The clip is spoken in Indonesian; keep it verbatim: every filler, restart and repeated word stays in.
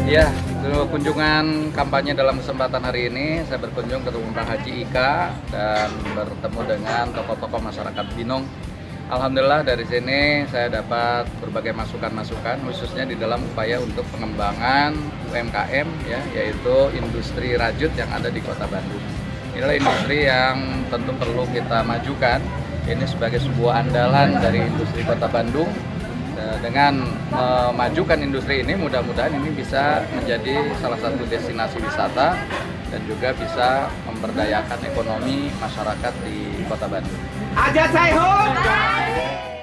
Ya, kunjungan kampanye dalam kesempatan hari ini saya berkunjung ke rumah Haji Ika dan bertemu dengan tokoh-tokoh masyarakat Binong. Alhamdulillah dari sini saya dapat berbagai masukan-masukan khususnya di dalam upaya untuk pengembangan U M K M ya, yaitu industri rajut yang ada di Kota Bandung. Inilah industri yang tentu perlu kita majukan. Ini sebagai sebuah andalan dari industri Kota Bandung. Dengan memajukan industri ini, mudah-mudahan ini bisa menjadi salah satu destinasi wisata dan juga bisa memberdayakan ekonomi masyarakat di Kota Bandung. Aja saya